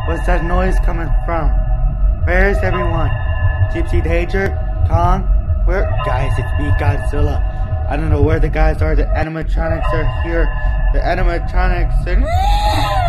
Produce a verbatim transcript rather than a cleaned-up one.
What's that noise coming from? Where is everyone? Gypsy Danger? Kong? Where? Guys, it's me, Godzilla. I don't know where the guys are. The animatronics are here. The animatronics are...